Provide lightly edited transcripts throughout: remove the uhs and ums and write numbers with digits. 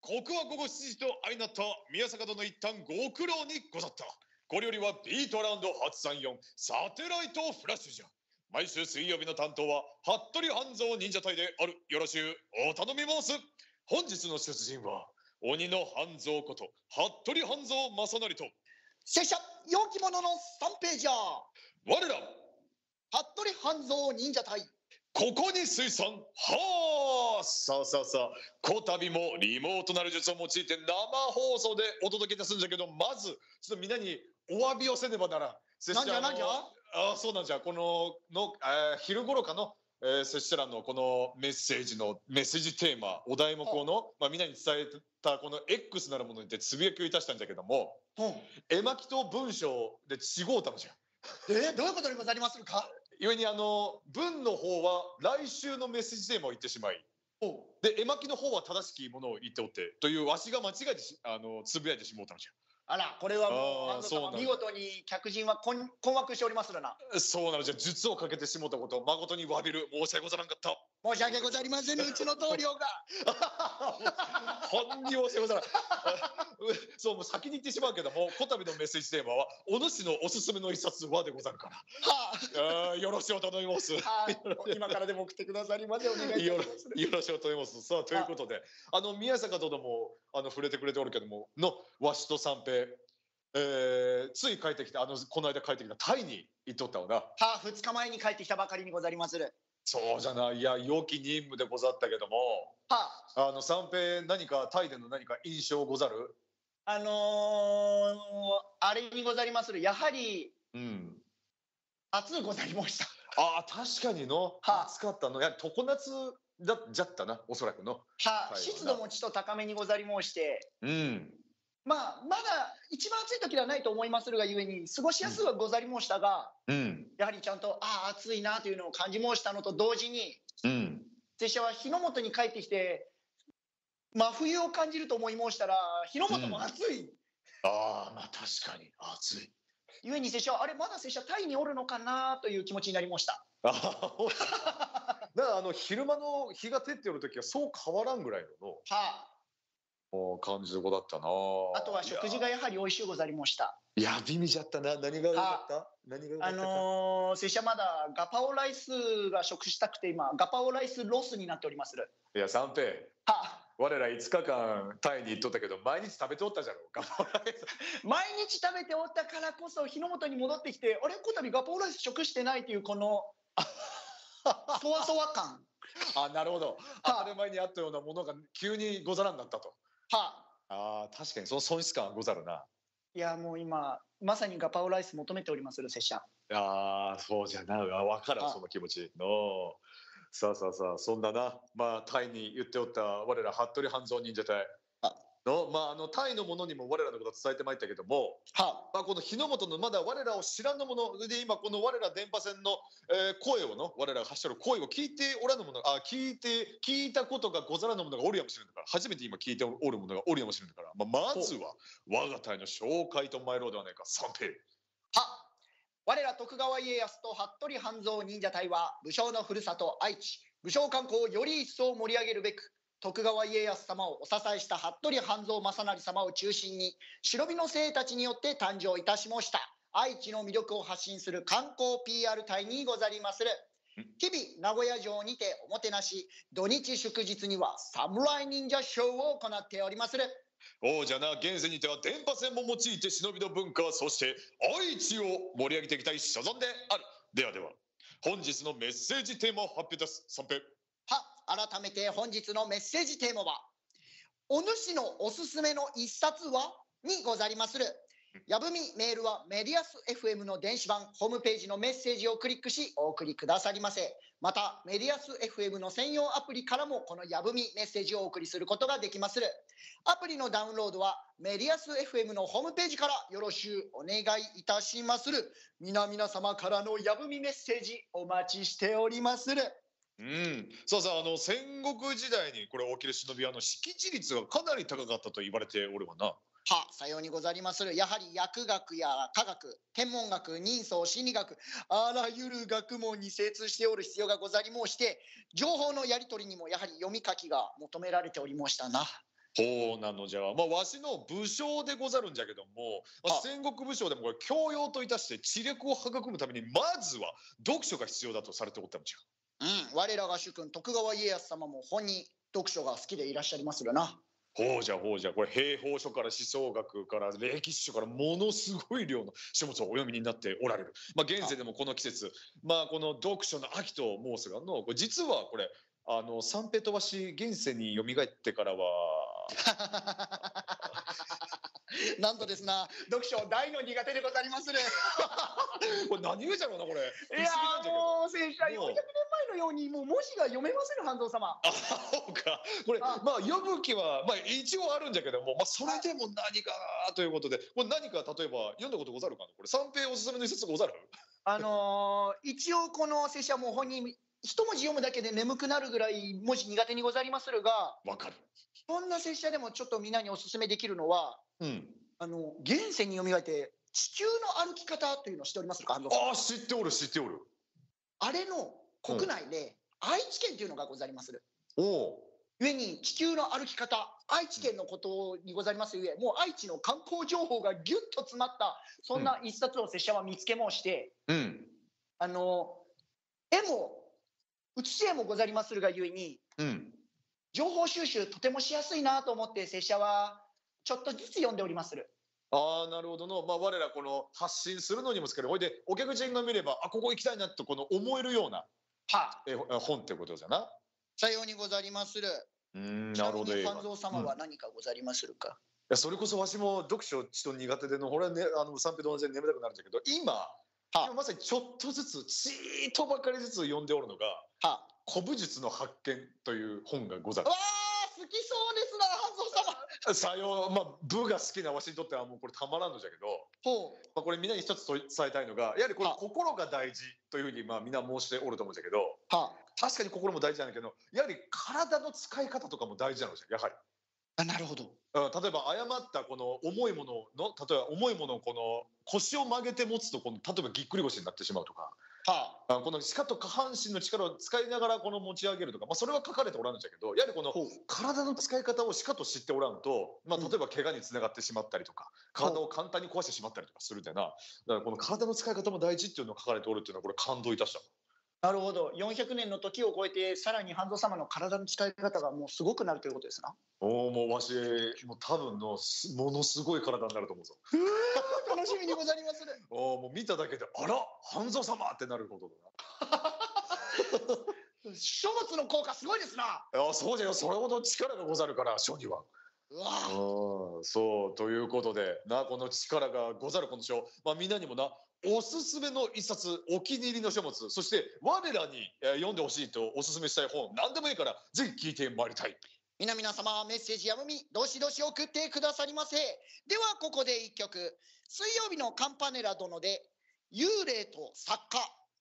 ここは午後7時と相なった宮坂殿一旦ご苦労にござった。これよりはビートラウンド834サテライトフラッシュじゃ。毎週水曜日の担当は服部半蔵忍者隊である。よろしゅうお頼み申す。本日の出陣は鬼の半蔵こと服部半蔵正成と拙者陽気者の三平じゃ。 我ら服部半蔵忍者隊ここに水産。はあ、さあさあさあ、こたびもリモートなる術を用いて生放送でお届けいたするんじゃけど、まずちょっとみんなにお詫びをせねばならん。 なんじゃなんじゃ。 そうなんじゃ。この昼頃かの拙者らのこのメッセージテーマ、お題目の、みんなに伝えたこの X なるものにてつぶやきをいたしたんじゃけども、絵巻と文章で違うたのじゃ。 どういうことにござりまするか。 故に文の方は来週のメッセージテーマを言ってしまい、で絵巻の方は正しきものを言っておってというわしが間違えてつぶやいてしもうたのじゃ。 あら、これはもう半蔵様見事に客人は困惑しておりまするな。 そうなのじゃ。術をかけてしもうたことを誠に詫びる。申し訳ござらんかった。 申し訳ござりません、うちの同僚が。 本に申し訳ござらん。そう、もう先に言ってしまうけども、こたびのメッセージテーマはお主のおすすめの一冊はでござるから。よろしゅうお頼み申す。 今からでも送ってくださりませ。お願いいたします。 よろしゅうお頼み申す。さあ、ということで宮坂殿も触れてくれておるけどもわしと三平、つい帰ってきたこの間帰ってきたタイに行っとったわな。 2日前に帰ってきたばかりにござりまする。 そうじゃない。いや、良き任務でござったけども、三平何かタイでの何か印象ござる？ あれにござりまする。やはり暑うござりました。 確かにの暑かったの。いや、常夏じゃったな、おそらくの。 湿度もちょっと高めにござりまして、まだ一番暑い時ではないと思いまするがゆえに過ごしやすいはござりましたが、やはりちゃんと暑いなというのを感じましたのと同時に、拙者は日の本に帰ってきて真冬を感じると思いましたら、日の本も暑い。 確かに暑い。 ゆえに拙者はまだ拙者タイにおるのかなという気持ちになりました。 だから昼間の日が照っておる時はそう変わらんぐらいの感じの子だったな。 あとは食事がやはり美味しゅうござりました。 いや、美味しゃったな。何が良かった？ 拙者まだガパオライスが食したくて今ガパオライスロスになっておりまする。 いや、三平、我ら5日間タイに行っとったけど毎日食べておったじゃろガパオライス。 毎日食べておったからこそ日の本に戻ってきて、こたびガパオライス食してないというこのそわそわ感。 なるほど。当たり前にあったようなものが急にござらんなったと。確かにその損失感はござるな。 いや、もう今まさにガパオライス求めておりまする拙者。 そうじゃな。分からんその気持ちの。さあさあさあ、そんななタイに言っておった我ら服部半蔵忍者隊のタイの者にも我らのこと伝えてまいったけども、この日の本のまだ我らを知らぬ者で今この我ら電波線の声を我らが発してる声を聞いておらぬ者聞いたことがござらぬ者がおるやもしれんだから、初めて今聞いておる者がおるやもしれんだから、まずは我が隊の紹介と参ろうではないか。三平。 我ら徳川家康と服部半蔵忍者隊は武将のふるさと愛知、武将観光をより一層盛り上げるべく、徳川家康様をお支えした服部半蔵正成様を中心に忍びの精鋭たちによって誕生いたしました愛知の魅力を発信する観光 PR 隊にござりまする。日々名古屋城にておもてなし、土日祝日には侍忍者ショーを行っておりまする。 じゃな。現世にては電波線も用いて忍びの文化、そして愛知を盛り上げていきたい所存である。ではでは本日のメッセージテーマを発表です。三平。 改めて本日のメッセージテーマはお主のおすすめの一冊はにござりまする。やぶみメールはメディアス FM の電子版ホームページのメッセージをクリックしお送りくださりませ。またメディアス FM の専用アプリからもこのやぶみメッセージをお送りすることができまする。アプリのダウンロードはメディアス FM のホームページからよろしゅうお願いいたしまする。皆様からのやぶみメッセージお待ちしておりまする。 そう戦国時代にこれ起きる忍び識字率がかなり高かったと言われておるわな。 さようにござりまする。やはり薬学や科学、天文学、人相心理学、あらゆる学問に精通しておる必要がござり申して、情報のやり取りにもやはり読み書きが求められておりましたな。 ほうなのじゃ。わしの武将でござるんじゃけども、戦国武将でもこれ教養といたして知力を育むためにまずは読書が必要だとされておったのじゃ。我らが主君徳川家康様も本に読書が好きでいらっしゃいまするな。 ほうじゃほうじゃ。これ兵法書から思想学から歴史書からものすごい量の書物をお読みになっておられる。現世でもこの季節、この読書の秋と申すがの、これ実はこれ三平とわし現世に蘇ってからはなんとですな、読書大の苦手でござりまする。 これ何言うじゃろうなこれ。 いやもう戦車400年前のようにもう文字が読めません半蔵様。 そうか。これ読む気は一応あるんじゃけども、それでも何かということで、これ何か例えば読んだことござるかな。これ三平おすすめの一冊ござる？ 一応この拙者も本に一文字読むだけで眠くなるぐらい文字苦手にござりまするが、 わかる。 そんな拙者でもちょっとみんなにおすすめできるのは、現世に蘇って地球の歩き方というのを知っておりますか？ 知っておる知っておる。 あれの国内で愛知県というのがござりまする。故に地球の歩き方、愛知県のことにござりますゆえ、もう愛知の観光情報がギュッと詰まったそんな一冊を拙者は見つけ申して、絵も写し絵もござりまするがゆえに、情報収集とてもしやすいなと思って拙者はちょっとずつ読んでおりまする。 なるほどの。我らこの発信するのにもつける。ほいでお客人が見ればここ行きたいなとこの思えるような本ってことじゃな。 さようにござりまする。 なるほど。 半蔵様は何かござりまするか？ いやそれこそわしも読書ちょっと苦手での、ほらね三平と同じで眠たくなるんだけど、今まさにちょっとずつちーっとばかりずつ読んでおるのが「古武術の発見」という本がござる。 好きそうですな半蔵様。 さよ武が好きなわしにとってはもうこれたまらんのじゃけど、これみんなに一つ伝えたいのが、やはりこれ心が大事というふうにみんな申しておると思うんじゃけど、確かに心も大事なんだけど、やはり体の使い方とかも大事なのじゃ、やはり。 なるほど。 例えば誤ったこの重いものの、例えば重いものをこの腰を曲げて持つと、例えばぎっくり腰になってしまうとか、このしかと下半身の力を使いながらこの持ち上げるとか、それは書かれておらんのじゃけど、やはりこの体の使い方をしかと知っておらんと、例えば怪我につながってしまったりとか、体を簡単に壊してしまったりとかするみたいな。だからこの体の使い方も大事っていうのが書かれておるっていうのはこれ感動いたした。 なるほど。400年の時を超えてさらに半蔵様の体の使い方がもうすごくなるということですな。 もうわしもう多分のものすごい体になると思うぞ。 楽しみにござりまする。 もう見ただけであら半蔵様ってなることだな。書物の効果すごいですな。 そうじゃよ。それほど力がござるから書には。そうということでこの力がござるこの書、みんなにもおすすめの一冊、お気に入りの書物、そして我らに読んでほしいとおすすめしたい本、何でもいいからぜひ聞いてまいりたい。 皆様メッセージやむみどしどし送ってくださりませ。ではここで一曲、水曜日のカンパネラ殿で幽霊と作家。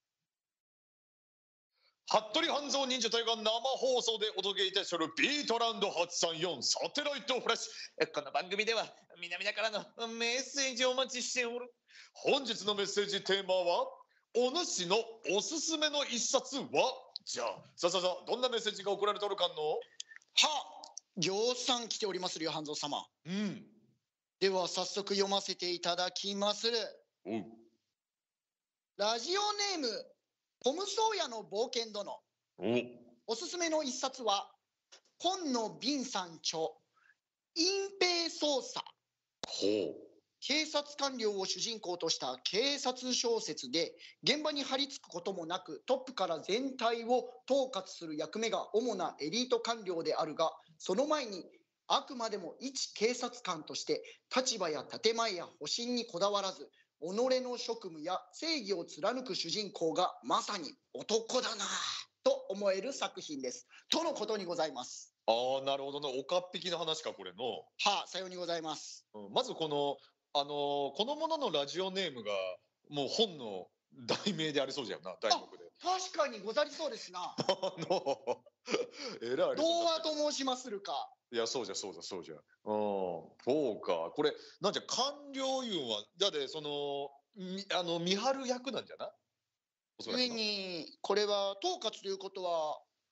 服部半蔵忍者隊が生放送でお届けいたしおるビートランド834サテライトフラッシュ。この番組では皆からのメッセージをお待ちしておる。本日のメッセージテーマはお主のおすすめの一冊は。じゃあさあどんなメッセージが送られておるかの。 ぎょうさん来ておりまするよ半蔵様。では早速読ませていただきまする。ラジオネームトムソーヤの冒険殿。おすすめの一冊は今野敏さん著隠蔽捜査。警察官僚を主人公とした警察小説で、現場に張り付くこともなくトップから全体を統括する役目が主なエリート官僚であるが、その前にあくまでも一警察官として立場や建前や保身にこだわらず、己の職務や正義を貫く主人公がまさに男だなと思える作品ですとのことにございます。 なるほどな。おかっぴきの話かこれの。 さようにございます。 まずこのこの者のラジオネームがもう本の題名でありそうじゃんな。題目で確かにござりそうですな。 えらい。 童話と申しまするか。 いやそうじゃ。そうか。これなんじゃ官僚いうんはだってその見張る役なんじゃな。 上にこれは統括ということは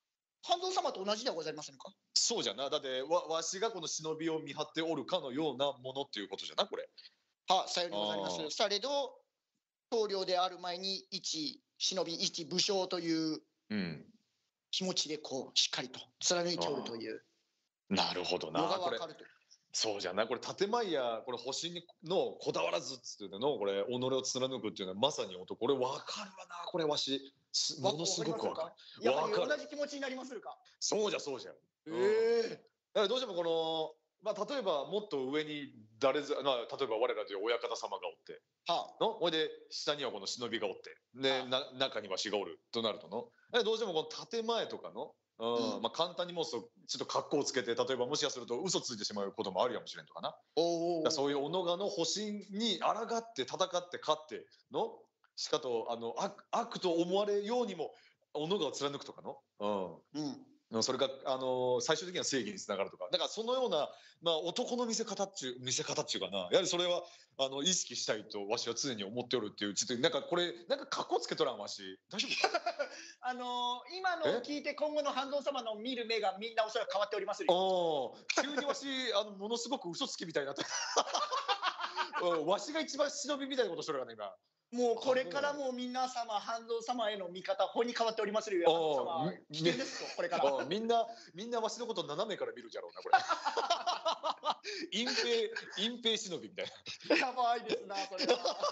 半蔵様と同じではございませんか。 そうじゃな。だってわしがこの忍びを見張っておるかのようなものっていうことじゃなこれ。 はさようにございます。されど棟梁である前に一忍び一武将という気持ちでこうしっかりと貫いておるというなるほどな。 のが分かると。 そうじゃな。これ建前やこれ星にのこだわらずっつってのこれ己を貫くっていうのはまさに男。これ分かるわな。これわしものすごく分かる。 やはり同じ気持ちになりまするか。 そうじゃそうじゃ。だからどうしてもこの例えばもっと上に例えば我らという親方様がおってほいで下にはこの忍びがおってで中にわしがおるとなるとのどうしてもこの建前とかの簡単にもうちょっと格好をつけて例えばもしかすると嘘ついてしまうこともあるやもしれんとかな。そういう己がの保身に抗って戦って勝ってのしかと悪と思われようにも己がを貫くとかの。それが最終的には正義につながるとかだからそのような、男の見せ方っていうかなやはりそれは意識したいとわしは常に思っておるっていうちょっとなんかこれなんか格好つけとらんわし大丈夫か今のを聞いて今後の半蔵様の見る目がみんなおそらく変わっておりますよ。 急にわしものすごく嘘つきみたいになってわしが一番忍びみたいなことしとるからね今。 もうこれからも皆様半蔵様への見方法に変わっておりまするよ。危険ですよこれから。 みんなわしのこと斜めから見るじゃろうなこれ。隠蔽忍びみたいな。やばいですなそれ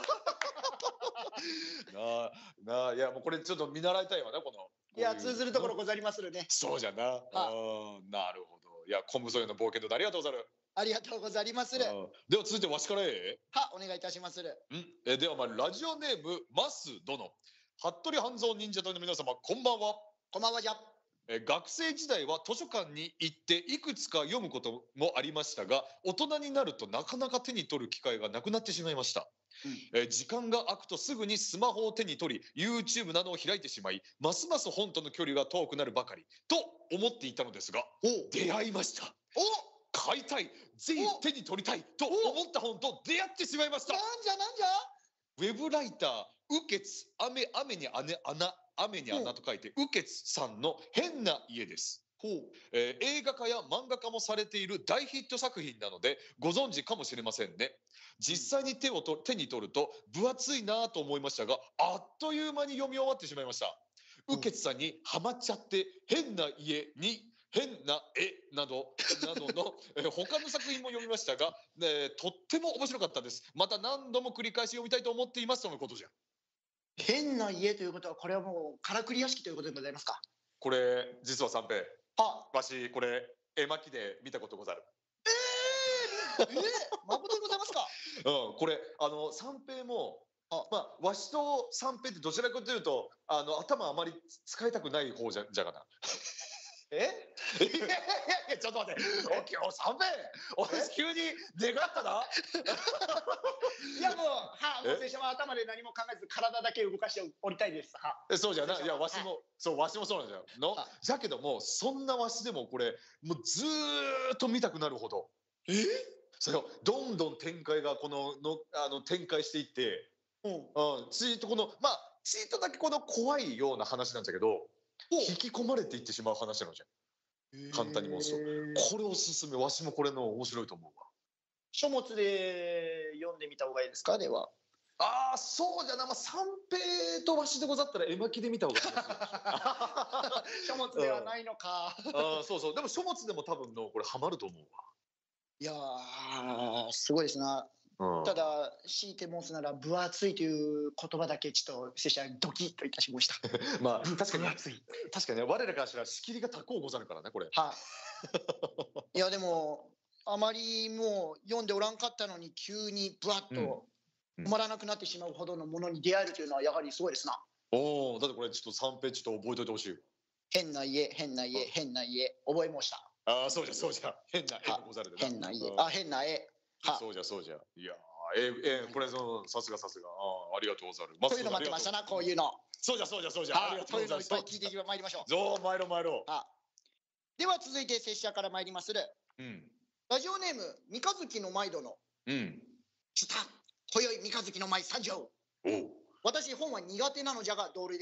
は。 いやもうこれちょっと見習いたいわなこの。 いや通ずるところござりまするね。 そうじゃな。なるほど。いやコムソヨの冒険とありがとうござる。 ありがとうござりまする。 では続いてわしからお願いいたしまする。 ではラジオネームマス殿服部半蔵忍者隊の皆様こんばんは。 こんばんはじゃ。 学生時代は図書館に行っていくつか読むこともありましたが大人になるとなかなか手に取る機会がなくなってしまいました。時間が空くとすぐにスマホを手に取り YouTube などを開いてしまいますます本との距離が遠くなるばかりと思っていたのですが出会いました。買いたいぜひ手に取りたいと思った本と出会ってしまいました。 なんじゃウェブライター雨穴雨に穴と書いて雨穴さんの変な家です。映画化や漫画化もされている大ヒット作品なのでご存知かもしれませんね。実際に手に取ると分厚いなと思いましたがあっという間に読み終わってしまいました。雨穴さんにハマっちゃって変な家に変な絵などの他の作品も読みましたが、とっても面白かったです。また何度も繰り返し読みたいと思っていますとのことじゃ。 変な家ということはこれはもうからくり屋敷ということでございますか。 これ実は三平わしこれ絵巻で見たことござる。 誠でございますか。 これ三平もわしと三平ってどちらかというと頭あまり使いたくない方じゃがな。いやちょっと待って三平お前急に出がったな。 いやもう拙者は頭で何も考えず体だけ動かしておりたいです。 そうじゃな。いやわしもそうなんじゃの。だけどもそんなわしでもこれもうずーっと見たくなるほどそれをどんどん展開が展開していってちーっとちーっとだけこの怖いような話なんだけど引き込まれていってしまう話なのじゃん。簡単に申すとこれおすすめ。わしもこれの面白いと思うわ。 書物で読んでみた方がいいですか。ではそうじゃな。三平とわしでござったら絵巻で見た方がいいです書物ではないのか。 そうでも書物でも多分のこれハマると思うわ。 いやすごいですな。ただ強いて申すなら分厚いという言葉だけちょっと拙者ドキッといたしました。 確かにね我らからしたら仕切りが高うござるからねこれ。 いやでもあまりもう読んでおらんかったのに急にブワッと止まらなくなってしまうほどのものに出会えるというのはやはりすごいですな。 だってこれちょっと三平ちょっと覚えといてほしい。変な家覚えました。 そうじゃ変な絵でござるでな。 変な家変な絵。 そうじゃ。いやこれさすがありがとうござる。 こういうの待ってましたな。こういうの。 そうじゃ。 ありがとうございます。聞いてまいりましょう。 参ろう。 では続いて拙者から参りまする。ラジオネーム三日月の舞殿。来た。今宵三日月の舞参上。私本は苦手なのじゃが同類ですな。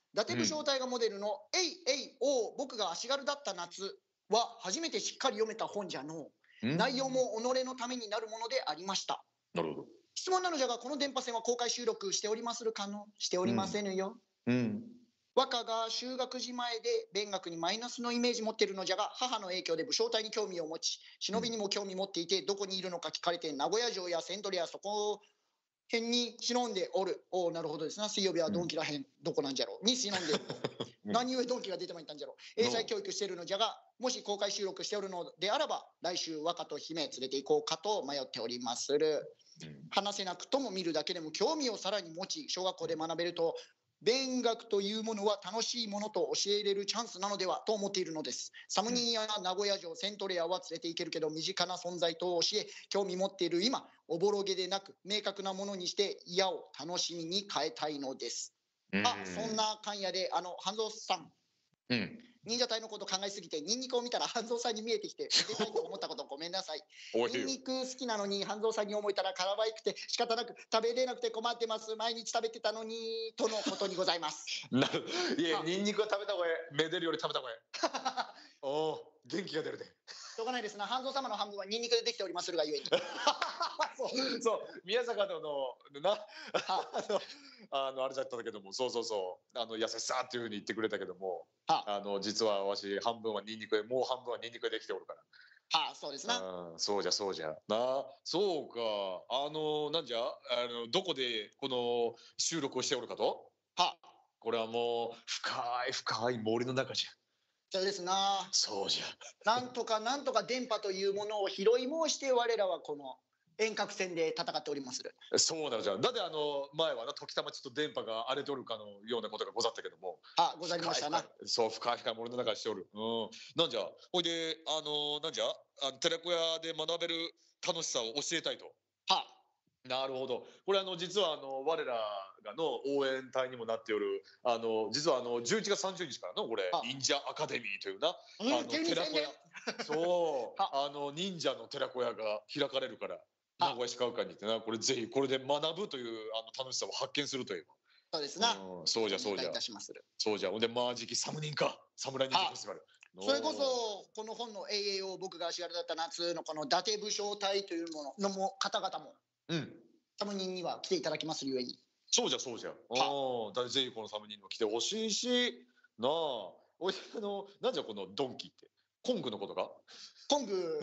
伊達武将隊がモデルの「えいえいおう僕が足軽だった夏」は初めてしっかり読めた本じゃの。内容も己のためになるものでありました。 なるほど。 質問なのじゃが、この電波線は公開収録しておりまするかの？しておりませぬよ。和歌が就学時前で勉学にマイナスのイメージ持っているのじゃが、母の影響で武将隊に興味を持ち、忍びにも興味持っていて、どこにいるのか聞かれて、名古屋城や千鳥やそこ辺に忍んでおる。おお、なるほどですな。水曜日はドンキらへん、どこなんじゃろうに忍んでいると。何故ドンキが出てまいったんじゃろう。英才教育しているのじゃが、もし公開収録しておるのであらば、来週和歌と姫連れて行こうかと迷っておりまする。話せなくとも見るだけでも興味をさらに持ち、小学校で学べると、勉学というものは楽しいものと教えれるチャンスなのではと思っているのです。サムニーや名古屋城、セントレアは連れて行けるけど、身近な存在と教え、興味持っている今、おぼろげでなく明確なものにして嫌を楽しみに変えたいのです。そんな勘やで、半蔵さん、忍者隊のこと考えすぎてニンニクを見たら半蔵さんに見えてきて見てないと思ったことごめんなさい。ニンニク好きなのに半蔵さんに思えたら辛いくて仕方なく食べれなくて困ってます。毎日食べてたのにとのことにございます。 いや、ニンニクは食べた方がええ。めでるより食べた方がええ。おお、元気が出るで。 しょうがないですな。半蔵様の半分はニンニクでできておりまするがゆえに。 そう、宮坂のな、あれだったんだけども、そうそうそう、優しさっていうふうに言ってくれたけども、実はわし半分はニンニクで、もう半分はニンニクでできておるから。 そうですな。 そうじゃそうじゃな。そうか、なんじゃ、どこでこの収録をしておるかと。これはもう深い深い森の中じゃ。 そうですな。 そうじゃ。 なんとか電波というものを拾い申して我らはこの遠隔線で戦っておりまする。 そうなのじゃ。だって前はな時たまちょっと電波が荒れとるかのようなことがござったけども。 ございましたな。 そう深い深い森の中にしておる。なんじゃ。ほいでなんじゃ寺子屋で学べる楽しさを教えたいと。なるほど。これ実は我らがの応援隊にもなっておる実は11月30日からのこれ忍者アカデミーというな寺子屋そう忍者の寺子屋が開かれるから名古屋市科学館に行ってなこれぜひこれで学ぶという楽しさを発見するという。 そうですな。 そうじゃそうじゃ。そうじゃ。ほんでまあ時期サム忍か侍忍者フェスティバル。 それこそこの本の栄養を僕が足軽だった夏のこの伊達武将隊というものの方々もサム忍には来ていただきますゆえに。 そうじゃそうじゃ。ぜひこのサム忍にも来てほしいしなあ。おいなんじゃこのドンキってコングのことか。 コング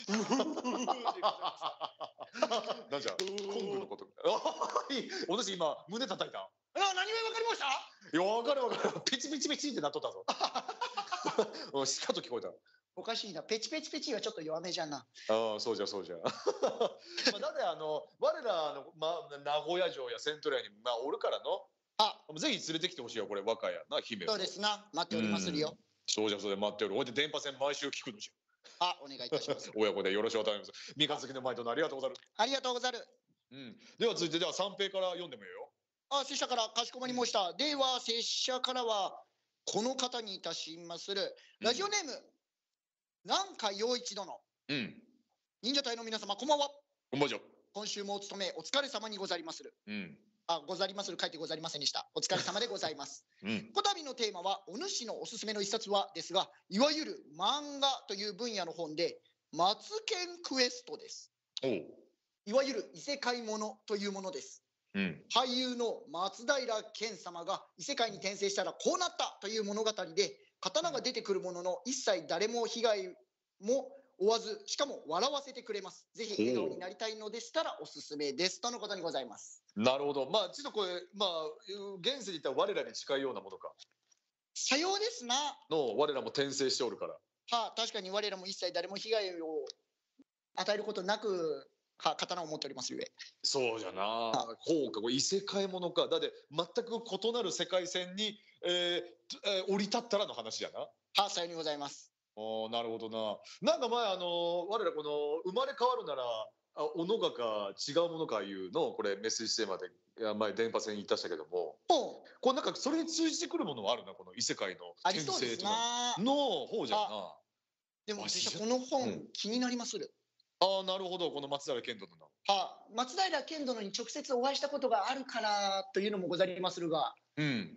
なんじゃコングのこと。私今胸叩いた。 何が分かりました。 いや分かる分かる。ピチピチピチってなっとったぞ。しかと聞こえた。 おかしいな。ペチペチペチはちょっと弱めじゃな。 そうじゃそうじゃ。だって我らの名古屋城やセントレアにおるからの。ぜひ連れてきてほしいよこれ和歌やな姫。 そうですな。待っておりまするよ。 そうじゃそうじゃ待っておる。ほいで電波線毎週聞くのじゃ。お願いいたします。 親子でよろしくお願いします。三日月の前とありがとうござる。 ありがとうござる。 では続いて三平から読んでもいいよ。 拙者からかしこまりました。では拙者からはこの方にいたしまする。ラジオネーム南海陽一殿。忍者隊の皆様こんばんは。 こんばんは。 今週もお勤めお疲れ様にござりまする。ござりまする書いてござりませんでした。お疲れ様でございます。こたびのテーマはお主のおすすめの一冊はですが、いわゆる漫画という分野の本でマツケンクエストです。いわゆる異世界ものというものです。俳優の松平健様が異世界に転生したらこうなったという物語で、刀が出てくるものの一切誰も被害も負わず、しかも笑わせてくれます。ぜひ笑顔になりたいのでしたらおすすめですとのことにございます。 なるほど。ちょっとこれ現世で言ったら我らに近いようなものか。 さようですな。 の我らも転生しておるから。 確かに我らも一切誰も被害を与えることなく刀を持っておりますゆえ。 そうじゃな。こうか、異世界ものか。だって全く異なる世界線に降り立ったらの話じゃな。 さようにございます。 なるほどな。なんか前我らこの生まれ変わるならおのがか違うものかいうのをこれメッセージテーマで前電波線に言ったしたけども、これなんかそれに通じてくるものはあるな、この異世界の転生とかの方じゃな。 でも私はこの本気になりまする。 なるほど。この松平健殿の。 松平健殿に直接お会いしたことがあるからというのもござりまするが、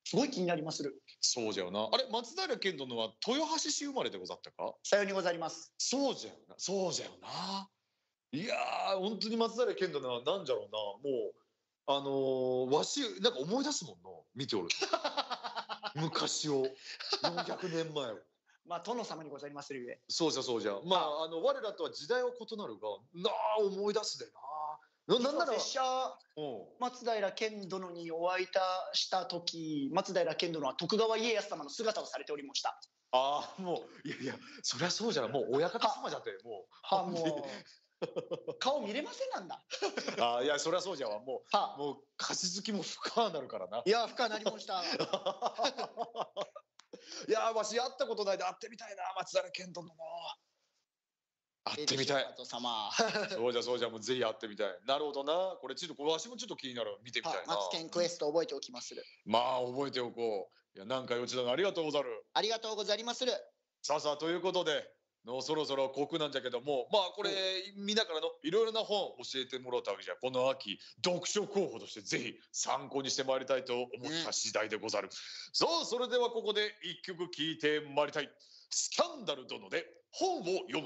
すごい気になりまする。 そうじゃよな。あれ、松平健殿は豊橋市生まれでござったか？ さようにござります。 そうじゃよな。そうじゃよな。いやー、本当に松平健殿はなんじゃろうな。もう、わし、なんか思い出すもんな。見ておると。昔を。400年前を。 まあ殿様にござりまするゆえ。 そうじゃそうじゃ。まあ、我らとは時代は異なるが、なあ、思い出すでな。なんなら、 拙者松平健殿にお会いした時、松平健殿は徳川家康様の姿をされておりました。 ああ、もう、いやいや、そりゃそうじゃ、もう親方様じゃって、もう。 もう顔見れませんなんだ。 ああ、いや、そりゃそうじゃわ、もう菓子好きも深なるからな。 いや、深なりました。 いや、わし会ったことないで会ってみたいな、松平健殿の。会ってみたい。そうじゃそうじゃ、もうぜひ会ってみたい。なるほどな。これちょっとわしもちょっと気になる。見てみたいな。 マツケンクエスト覚えておきまする。 まあ覚えておこう。いや、なんか吉田ありがとうござる。 ありがとうござりまする。 さあさあ、ということでそろそろ酷なんじゃけども、まあこれみんなからのいろいろな本教えてもらったわけじゃ。この秋読書候補としてぜひ参考にしてまいりたいと思った次第でござる。さあ、それではここで一曲聴いてまいりたい。スキャンダル殿で本を読む。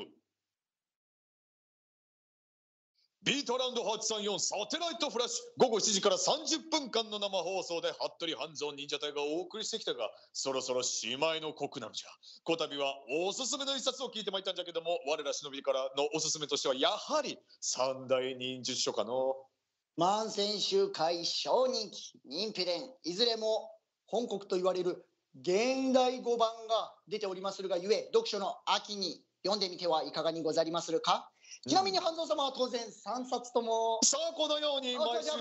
ビートランド834サテライトフラッシュ、午後7時から30分間の生放送で服部半蔵忍者隊がお送りしてきたが、そろそろしまいの刻なのじゃ。こたびはおすすめの一冊を聞いてまいったんじゃけども、我ら忍びからのおすすめとしてはやはり三大忍術書家の万戦集会、小人気、任秘伝、いずれも本国と言われる現代語版が出ておりまするがゆえ、読書の秋に読んでみてはいかがにござりまするか。ちなみに半蔵様は当然3冊とも。 さあ、このように毎週忍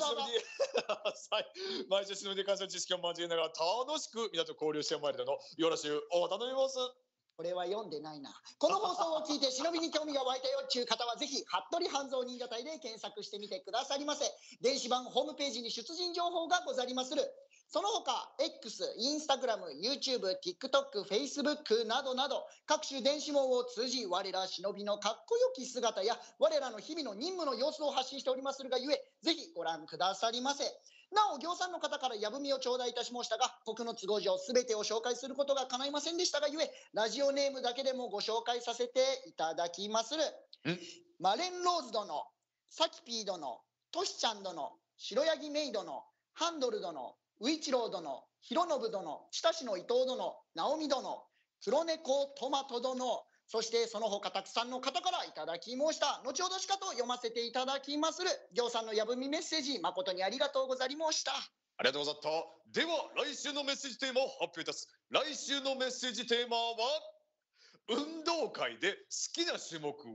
びで関する知識を交えながら楽しく皆と交流してまいりたの。よろしくお頼みます。 これは読んでないな。この放送を聞いて忍びに興味が湧いたよっちゅう方はぜひ服部半蔵忍者隊で検索してみてくださりませ。電子版ホームページに出陣情報がござりまする。その他 X、インスタグラム、YouTube、TikTok、Facebook などなど各種電子網を通じ我ら忍びのかっこよき姿や我らの日々の任務の様子を発信しておりまするがゆえ、ぜひご覧くださりませ。なお、行さんの方からやぶみを頂戴いたしましたが、僕の都合上全てを紹介することが叶いませんでしたがゆえ、ラジオネームだけでもご紹介させていただきまする。マレンローズ殿、サキピー殿、トシちゃん殿、白ヤギメイ殿、ハンドル殿、ウイチロー殿、ヒロノブ殿、親しの伊藤殿、ナオミ殿、黒猫トマト殿、そしてその他たくさんの方からいただきました。後ほどしかと読ませていただきまする。行さんのやぶみメッセージ誠にありがとうございました。 ありがとうござった。では来週のメッセージテーマを発表いたす。来週のメッセージテーマは運動会で好きな種目は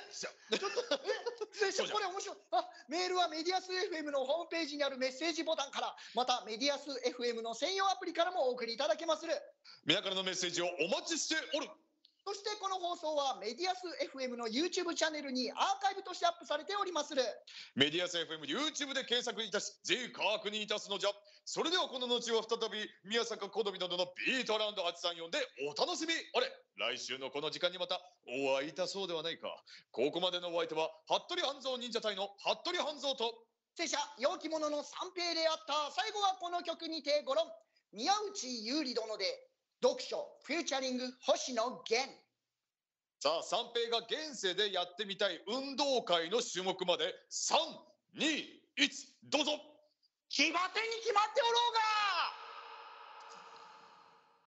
これ面白い。メールはメディアス FM のホームページにあるメッセージボタンから、またメディアス FM の専用アプリからもお送りいただけまする。 皆からのメッセージをお待ちしておる。 そしてこの放送はメディアス FM の YouTube チャンネルにアーカイブとしてアップされておりまする。 メディアス FM YouTube で検索いたし、ぜひ確認いたすのじゃ。それではこの後は再び宮坂好み殿のビートランド834でお楽しみあれ。来週のこの時間にまたお会いいたそうではないか。ここまでのお相手は服部半蔵忍者隊の服部半蔵と拙者陽気者の三平であった。最後はこの曲にてごろん、宮内優里殿で読書フューチャリング星野源。 さあ、三平が現世でやってみたい運動会の種目まで3、2、1、どうぞ。 決まってに決まっておろうが。